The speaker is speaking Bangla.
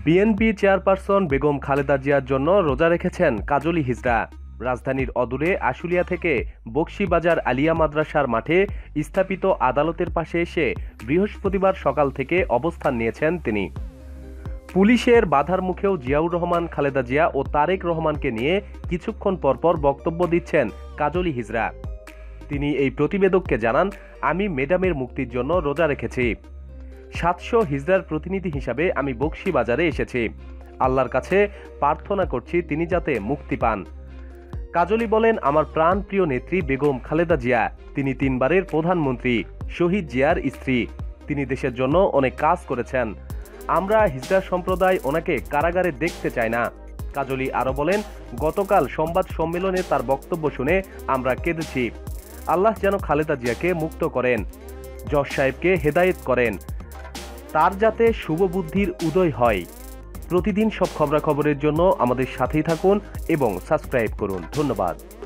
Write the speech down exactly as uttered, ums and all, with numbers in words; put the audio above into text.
বিএনপি চেয়ারপারসন বেগম খালেদা জিয়ার জন্য রোজা রেখেছেন কাজলী হিজড়া। রাজধানীর অদূরে আশুলিয়া থেকে বকশীবাজার আলিয়া মাদ্রাসার মাঠে স্থাপিত আদালতের পাশে এসে বৃহস্পতিবার সকাল থেকে অবস্থান নিয়েছেন তিনি। পুলিশের বাধার মুখেও জিয়াউর রহমান, খালেদা জিয়া ও তারেক রহমানকে নিয়ে কিছুক্ষণ পরপর বক্তব্য দিচ্ছেন কাজলী হিজড়া। তিনি এই প্রতিবেদককে জানান, আমি ম্যাডামের মুক্তির জন্য রোজা রেখেছি। সাতশো হিজড়ার প্রতিনিধি হিসাবে আমি বকশীবাজারে এসেছি। আল্লাহর কাছে প্রার্থনা করছি তিনি যাতে মুক্তি পান। কাজলী বলেন, আমার প্রাণ প্রিয় নেত্রী বেগম খালেদা জিয়া, তিনি তিনবারের প্রধানমন্ত্রী, শহীদ জিয়ার স্ত্রী। তিনি দেশের জন্য অনেক কাজ করেছেন। আমরা হিজড়া সম্প্রদায় ওনাকে কারাগারে দেখতে চাই না। কাজলী আরও বলেন, গতকাল সংবাদ সম্মেলনে তার বক্তব্য শুনে আমরা কেঁদেছি। আল্লাহ যেন খালেদা জিয়াকে মুক্ত করেন, জজ সাহেবকে হেদায়েত করেন, তার যাতে শুভ বুদ্ধির উদয় হয়। প্রতিদিন সব খবরাখবরের জন্য আমাদের সাথেই থাকুন এবং সাবস্ক্রাইব করুন। ধন্যবাদ।